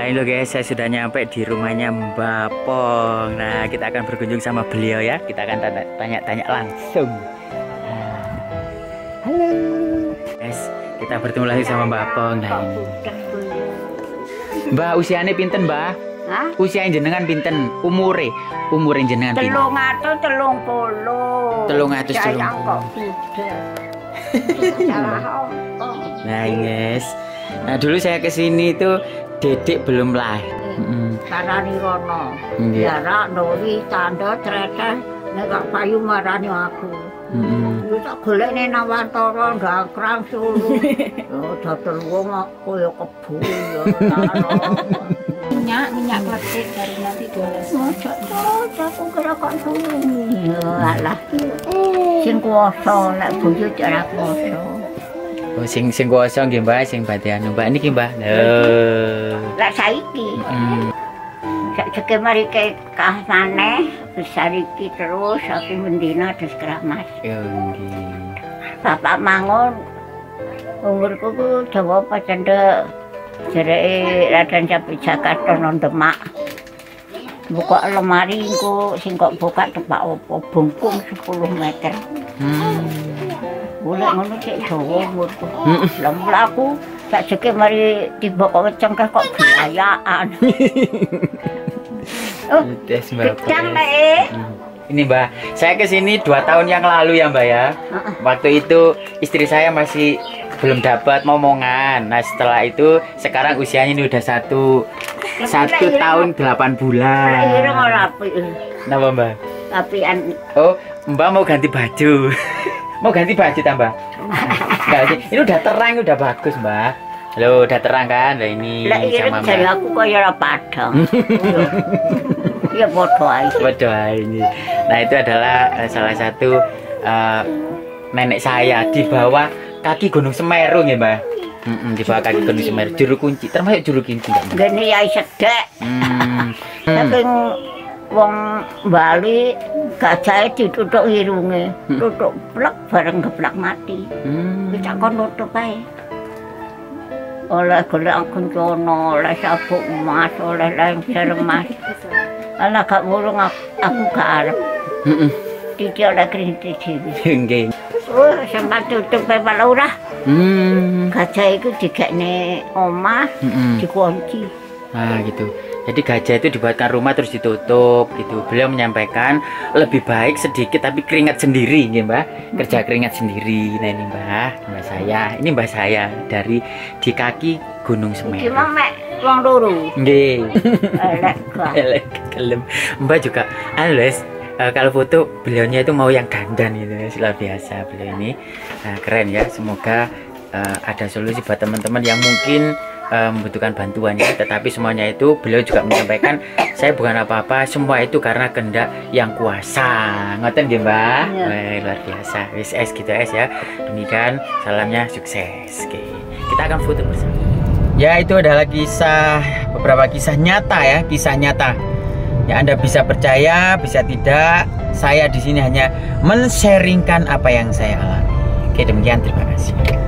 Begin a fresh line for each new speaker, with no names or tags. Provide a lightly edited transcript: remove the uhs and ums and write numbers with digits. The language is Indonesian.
ini loh guys, saya sudah nyampe di rumahnya Mbak Pong. Nah, kita akan berkunjung sama beliau ya. Kita akan tanya-tanya langsung. Halo guys, kita bertemu lagi sama Mbak Pong. Nah, ini Mbak, usianya pinten Mbak?
Hah?
Usia jenengan pinten? Umure jenengan pinten?
330.
330.
Sayang kok tidak. Salah apa?
Nah guys, nah dulu saya kesini itu Dedek belum lahir.
Marani rono.
Iya.
Jarak nuri tanda cerita nek payu marani aku. Yo tak golekne nawantara ndangkrang sulu. Yo dodol wong koyo kebu yo karo. Minyak kletik dari nanti 12. Aku kira kok sulu. Alah. Sing kuwasa nek bojo ora kuwasa.
Oh, sing kuwasa nggih Mbak, sing badhe anu Mbak niki Mbak.
Lah saiki. Saiki mari ke kasane besar iki terus aku mendina des keramas.
Yo nggih.
Bapak mangun umurku ku dawa pacandhe jereke Raden Capi Jakarta nang Demak. Buka lemari ku sing kok buka tepak opo bungkung 10 meter. Boleh ngono cek dawa umurku. Lah mlaku sak jeke mari tiba kok cengkeh kok gayaan. Oh, gedang nek.
Ini Mbak, saya kesini 2 tahun yang lalu ya Mbak ya. Waktu itu istri saya masih belum dapat momongan. Nah setelah itu sekarang usianya ini udah 1 tahun 8 bulan.
Lahir ora apik.
Napa Mbak?
Apian.
Oh Mbak mau ganti baju. Mau ganti baju tambah? Enggak sih, ini udah terang, udah bagus Mbak. Loh udah terang kan? Lah ini sama Mbak.
Lah aku kaya ora padang. Ya bodoh aja.
Bodoh ini. Nah itu adalah salah satu nenek saya di bawah kaki Gunung Semeru ya Mbak. Di bawah kaki Gunung Semeru. Juru kunci, termasuk juru kunci Mbak.
Gini ya sedek. Tapi wong Bali gajah ditutuk irunge, tutuk plek bareng geblak mati. Kita kon nutup ae. Oleh golek kuncono, oleh sabuk emas, oleh lengser emas. Ala gak murung aku gak arep. Iki oleh kerinti dhewe.
Nggih.
Oh, sempat tutup pepa lurah. Gajah iku digekne omah, dikunci.
Nah gitu. Jadi gajah itu dibuatkan rumah terus ditutup gitu. Beliau menyampaikan lebih baik sedikit tapi keringat sendiri nggih Mbak. Kerja keringat sendiri. Nah ini Mbak saya. Ini Mbak saya dari di kaki Gunung Semeru.
Iki mek wong loro.
Nggih.
Elek
Kelem. Mbak juga Ales kalau foto beliaunya itu mau yang dandan gitu. Luar biasa beliau ini. Nah, keren ya. Semoga ada solusi buat teman-teman yang mungkin membutuhkan bantuannya, tetapi semuanya itu beliau juga menyampaikan saya bukan apa-apa, semua itu karena kehendak yang kuasa. Ngoten nggih Mbak. Luar biasa. Wis gitu ya. Demikian salamnya sukses. Oke. Kita akan foto bersama. Ya itu adalah beberapa kisah nyata ya, kisah nyata. Ya Anda bisa percaya, bisa tidak. Saya di sini hanya men-sharingkan apa yang saya alami. Oke, demikian terima kasih.